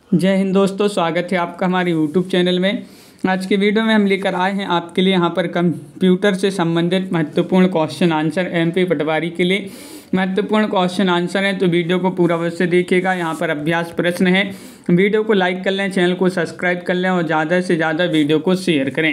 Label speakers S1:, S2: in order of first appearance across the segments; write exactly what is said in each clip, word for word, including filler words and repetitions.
S1: जय हिंद दोस्तों, स्वागत है आपका हमारे यूट्यूब चैनल में। आज के वीडियो में हम लेकर आए हैं आपके लिए यहाँ पर कंप्यूटर से संबंधित महत्वपूर्ण क्वेश्चन आंसर। एमपी पटवारी के लिए महत्वपूर्ण क्वेश्चन आंसर हैं, तो वीडियो को पूरा अवश्य देखिएगा। यहाँ पर अभ्यास प्रश्न है। वीडियो को लाइक कर लें, चैनल को सब्सक्राइब कर लें और ज़्यादा से ज़्यादा वीडियो को शेयर करें।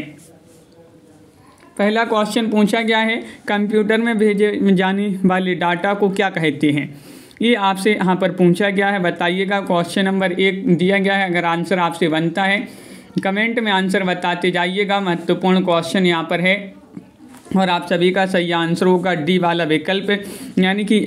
S1: पहला क्वेश्चन पूछा गया है, कंप्यूटर में भेजे जाने वाले डाटा को क्या कहते हैं। ये आपसे यहाँ पर पूछा गया है, बताइएगा। क्वेश्चन नंबर एक दिया गया है। अगर आंसर आपसे बनता है कमेंट में आंसर बताते जाइएगा। महत्वपूर्ण क्वेश्चन यहाँ पर है और आप सभी का सही आंसर होगा डी वाला विकल्प, यानी कि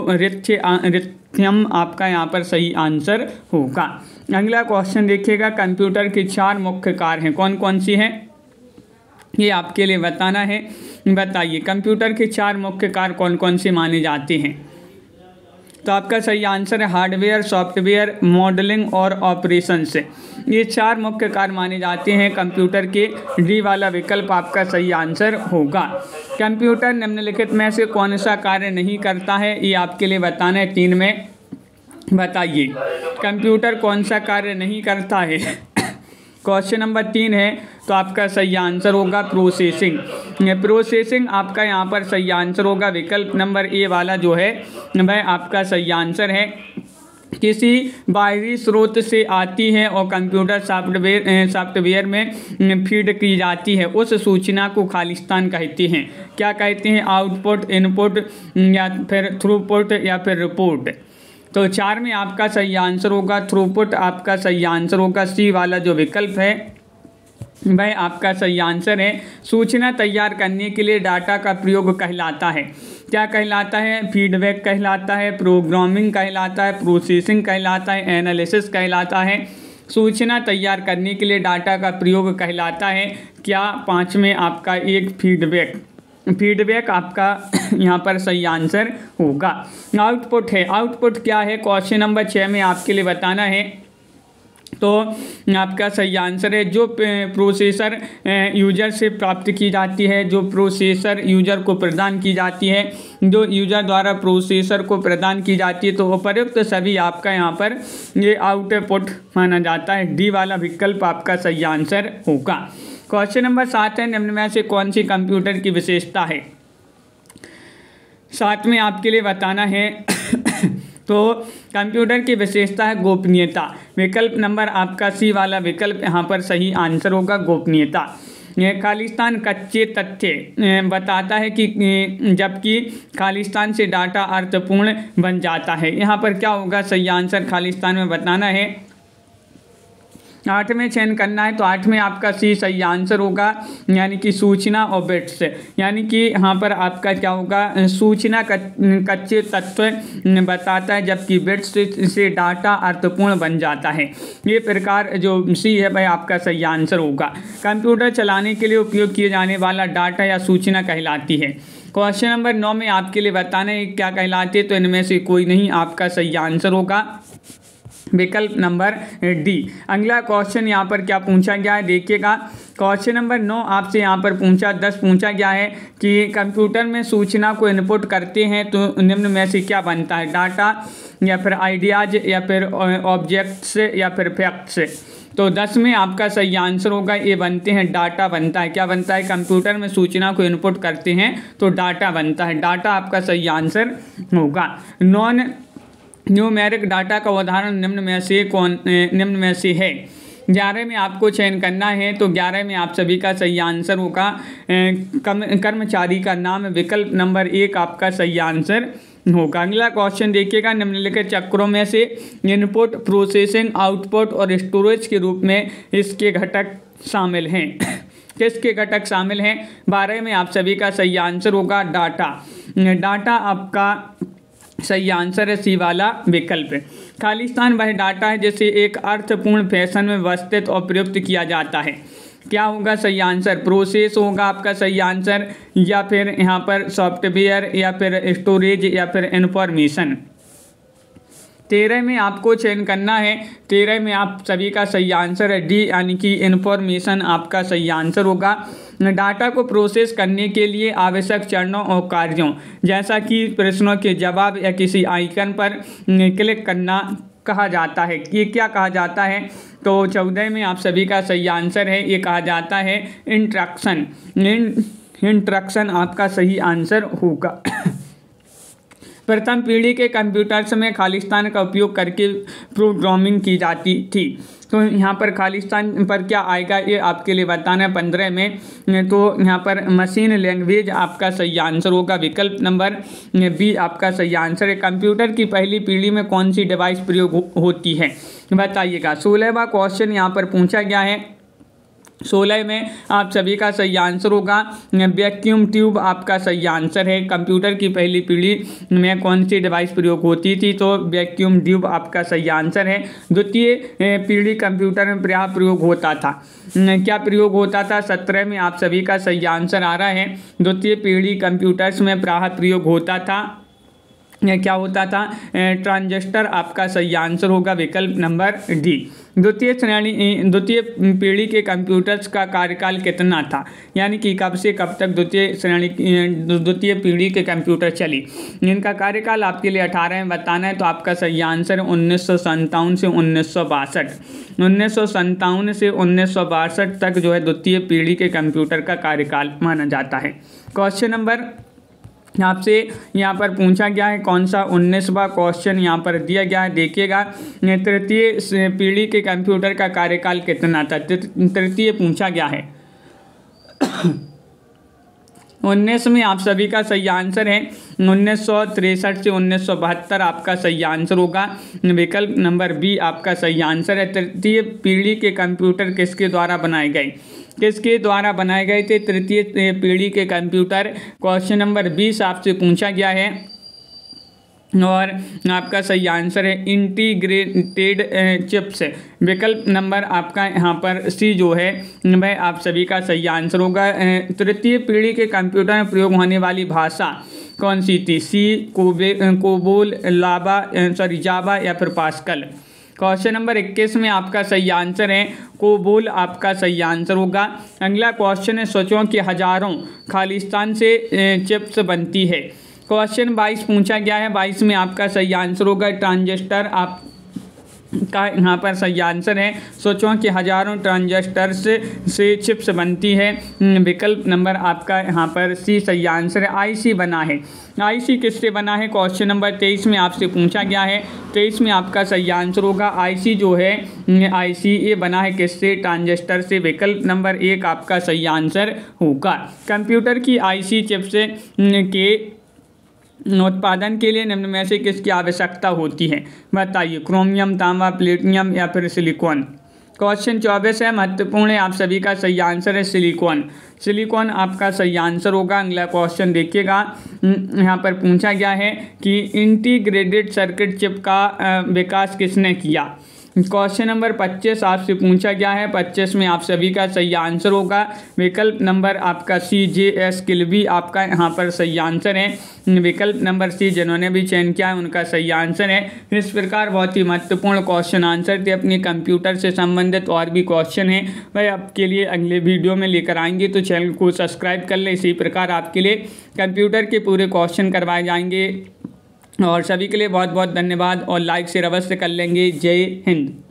S1: एल्गोरिथम आपका यहाँ पर सही आंसर होगा। अगला क्वेश्चन देखिएगा, कंप्यूटर के चार मुख्य कार्य हैं, कौन कौन सी हैं ये आपके लिए बताना है। बताइए कंप्यूटर के चार मुख्य कार्य कौन कौन से माने जाते हैं। तो आपका सही आंसर है हार्डवेयर, सॉफ्टवेयर, मॉडलिंग और ऑपरेशंस। ये चार मुख्य कार्य माने जाते हैं कंप्यूटर के। डी वाला विकल्प आपका सही आंसर होगा। कंप्यूटर निम्नलिखित में से कौन सा कार्य नहीं करता है, ये आपके लिए बताना है। तीन में बताइए कंप्यूटर कौन सा कार्य नहीं करता है। क्वेश्चन नंबर तीन है, तो आपका सही आंसर होगा प्रोसेसिंग। प्रोसेसिंग आपका यहाँ पर सही आंसर होगा। विकल्प नंबर ए वाला जो है वह आपका सही आंसर है। किसी बाहरी स्रोत से आती है और कंप्यूटर सॉफ्टवेयर सॉफ्टवेयर में फीड की जाती है, उस सूचना को खालिस्तान कहते हैं। क्या कहते हैं? आउटपुट, इनपुट या फिर थ्रूपुट या फिर रिपोर्ट। तो चार में आपका सही आंसर होगा थ्रूपुट, आपका सही आंसर होगा। सी वाला जो विकल्प है वह आपका सही आंसर है। सूचना तैयार करने के लिए डाटा का प्रयोग कहलाता है, क्या कहलाता है? फीडबैक कहलाता है, प्रोग्रामिंग कहलाता है, प्रोसेसिंग कहलाता है, एनालिसिस कहलाता है। सूचना तैयार करने के लिए डाटा का प्रयोग कहलाता है क्या? पाँच में आपका एक फीडबैक फीडबैक आपका यहाँ पर सही आंसर होगा। आउटपुट है, आउटपुट क्या है? क्वेश्चन नंबर छः में आपके लिए बताना है। तो आपका सही आंसर है जो प्रोसेसर यूजर से प्राप्त की जाती है, जो प्रोसेसर यूजर को प्रदान की जाती है, जो यूजर द्वारा प्रोसेसर को प्रदान की जाती है, तो उपयुक्त सभी आपका यहाँ पर ये आउटपुट माना जाता है। डी वाला विकल्प आपका सही आंसर होगा। क्वेश्चन नंबर सात है, निम्न में से कौन सी कंप्यूटर की विशेषता है। साथ में आपके लिए बताना है। तो कंप्यूटर की विशेषता है गोपनीयता। विकल्प नंबर आपका सी वाला विकल्प यहाँ पर सही आंसर होगा, गोपनीयता। खालिस्तान कच्चे तथ्य बताता है कि जबकि खालिस्तान से डाटा अर्थपूर्ण बन जाता है। यहाँ पर क्या होगा सही आंसर? खालिस्तान में बताना है। आठ में चयन करना है, तो आठ में आपका सी सही आंसर होगा, यानी कि सूचना और बिट्स। यानी कि यहाँ पर आपका क्या होगा? सूचना कच्चे तत्व बताता है, जबकि बिट्स से डाटा अर्थपूर्ण बन जाता है। ये प्रकार जो सी है वह आपका सही आंसर होगा। कंप्यूटर चलाने के लिए उपयोग किए जाने वाला डाटा या सूचना कहलाती है। क्वेश्चन नंबर नौ में आपके लिए बताना है क्या कहलाती है, तो इनमें से कोई नहीं आपका सही आंसर होगा, विकल्प नंबर डी। अगला क्वेश्चन यहाँ पर क्या पूछा गया है देखिएगा। क्वेश्चन नंबर नौ आपसे यहाँ पर पूछा दस पूछा गया है कि कंप्यूटर में सूचना को इनपुट करते हैं तो निम्न में से क्या बनता है? डाटा या फिर आइडियाज या फिर ऑब्जेक्ट्स या फिर फैक्ट्स। तो दस में आपका सही आंसर होगा ये बनते हैं, डाटा बनता है। क्या बनता है? कंप्यूटर में सूचना को इनपुट करते हैं तो डाटा बनता है, डाटा आपका सही आंसर होगा। नॉन न्यूमेरिक डाटा का उदाहरण निम्न में से कौन निम्न में से है। ग्यारह में आपको चयन करना है, तो ग्यारह में आप सभी का सही आंसर होगा कर्मचारी का नाम। विकल्प नंबर एक आपका सही आंसर होगा। अगला क्वेश्चन देखिएगा, निम्नलिखित चक्रों में से इनपुट, प्रोसेसिंग, आउटपुट और स्टोरेज के रूप में इसके घटक शामिल हैं। किसके घटक शामिल हैं? बारह में आप सभी का सही आंसर होगा डाटा। डाटा आपका सही आंसर है सी वाला विकल्प। खालिस्तान वह डाटा है जिसे एक अर्थपूर्ण फैशन में व्यवस्थित और प्रयुक्त किया जाता है। क्या होगा सही आंसर? प्रोसेस होगा आपका सही आंसर, या फिर यहाँ पर सॉफ्टवेयर या फिर स्टोरेज या फिर इंफॉर्मेशन। तेरह में आपको चयन करना है, तेरह में आप सभी का सही आंसर है डी, यानी कि इंफॉर्मेशन आपका सही आंसर होगा। डाटा को प्रोसेस करने के लिए आवश्यक चरणों और कार्यों जैसा कि प्रश्नों के जवाब या किसी आइकन पर क्लिक करना कहा जाता है? ये क्या कहा जाता है? तो चौदह में आप सभी का सही आंसर है, ये कहा जाता है इंट्रैक्शन। इंट्रैक्शन आपका सही आंसर होगा। प्रथम पीढ़ी के कंप्यूटर्स में खालिस्तान का उपयोग करके प्रोग्रामिंग की जाती थी। तो यहाँ पर खालिस्तान पर क्या आएगा ये आपके लिए बताना है पंद्रह में। तो यहाँ पर मशीन लैंग्वेज आपका सही आंसर होगा, विकल्प नंबर बी आपका सही आंसर है। कंप्यूटर की पहली पीढ़ी में कौन सी डिवाइस प्रयोग हो, होती है बताइएगा। सोलहवां क्वेश्चन यहाँ पर पूछा गया है। सोलह में आप सभी का सही आंसर होगा वैक्यूम ट्यूब आपका सही आंसर है। कंप्यूटर की पहली पीढ़ी में कौन सी डिवाइस प्रयोग होती थी? तो वैक्यूम ट्यूब आपका सही आंसर है। द्वितीय पीढ़ी कंप्यूटर में क्या प्रयोग होता था? क्या प्रयोग होता था? सत्रह में आप सभी का सही आंसर आ रहा है। द्वितीय पीढ़ी कंप्यूटर्स में प्रायः प्रयोग होता था, क्या होता था? ट्रांजिस्टर आपका सही आंसर होगा, विकल्प नंबर डी। द्वितीय श्रेणी द्वितीय पीढ़ी के कंप्यूटर्स का कार्यकाल कितना था? यानी कि कब से कब तक द्वितीय श्रेणी द्वितीय पीढ़ी के कंप्यूटर चली? इनका कार्यकाल आपके लिए अठारह में बताना है। तो आपका सही आंसर है उन्नीस सौ संतावन से उन्नीस सौ बासठ उन्नीस सौ संतावन से उन्नीस सौ बासठ तक जो है द्वितीय पीढ़ी के कंप्यूटर का कार्यकाल माना जाता है। क्वेश्चन नंबर आपसे यहाँ पर पूछा गया है कौन सा उन्नीसवां क्वेश्चन यहाँ पर दिया गया है, देखिएगा। तृतीय पीढ़ी के कंप्यूटर का कार्यकाल कितना था? तृतीय पूछा गया है। उन्नीस में आप सभी का सही आंसर है उन्नीस सौ तिरसठ से उन्नीस सौ बहत्तर आपका सही आंसर होगा, विकल्प नंबर बी आपका सही आंसर है। तृतीय पीढ़ी के कंप्यूटर किसके द्वारा बनाए गए? किसके द्वारा बनाए गए थे तृतीय पीढ़ी के कंप्यूटर? क्वेश्चन नंबर बीस आपसे पूछा गया है और आपका सही आंसर है इंटीग्रेटेड चिप्स, विकल्प नंबर आपका यहाँ पर सी जो है वह आप सभी का सही आंसर होगा। तृतीय पीढ़ी के कंप्यूटर में प्रयोग होने वाली भाषा कौन सी थी? सी, कोबे कोबोल, लावा सॉरी जावा या फिर पास्कल? क्वेश्चन नंबर इक्कीस में आपका सही आंसर है कोबोल आपका सही आंसर होगा। अगला क्वेश्चन है सोचो कि हजारों खालिस्तान से चिप्स बनती है। क्वेश्चन बाईस पूछा गया है। बाईस में आपका सही आंसर होगा ट्रांजिस्टर आप का यहाँ पर सही आंसर है। सोचो कि हजारों ट्रांजिस्टर से से चिप्स बनती है, विकल्प नंबर आपका यहाँ पर सी सही आंसर है। आईसी बना है। आईसी किससे बना है? क्वेश्चन नंबर तेईस में आपसे पूछा गया है। तेईस में आपका सही आंसर होगा आईसी जो है आईसी ये बना है किससे? ट्रांजिस्टर से, विकल्प नंबर एक आपका सही आंसर होगा। कंप्यूटर की आईसी चिप्स के उत्पादन के लिए निम्न में से किसकी आवश्यकता होती है बताइए? क्रोमियम, तांबा, प्लेटिनियम या फिर सिलिकॉन? क्वेश्चन चौबीस है, महत्वपूर्ण है, आप सभी का सही आंसर है सिलिकॉन। सिलिकॉन आपका सही आंसर होगा। अगला क्वेश्चन देखिएगा। यहाँ पर पूछा गया है कि इंटीग्रेटेड सर्किट चिप का विकास किसने किया? क्वेश्चन नंबर पच्चीस आपसे पूछा गया है। पच्चीस में आप सभी का सही आंसर होगा, विकल्प नंबर आपका सी जे एस किल्बी आपका यहाँ पर सही आंसर है, विकल्प नंबर सी जिन्होंने भी चयन किया है उनका सही आंसर है। इस प्रकार बहुत ही महत्वपूर्ण क्वेश्चन आंसर थे। अपने कंप्यूटर से संबंधित और भी क्वेश्चन हैं वह आपके लिए अगले वीडियो में लेकर आएंगे, तो चैनल को सब्सक्राइब कर लें। इसी प्रकार आपके लिए कंप्यूटर के पूरे क्वेश्चन करवाए जाएंगे। और सभी के लिए बहुत बहुत धन्यवाद और लाइक शेयर अवश्य कर लेंगे। जय हिंद।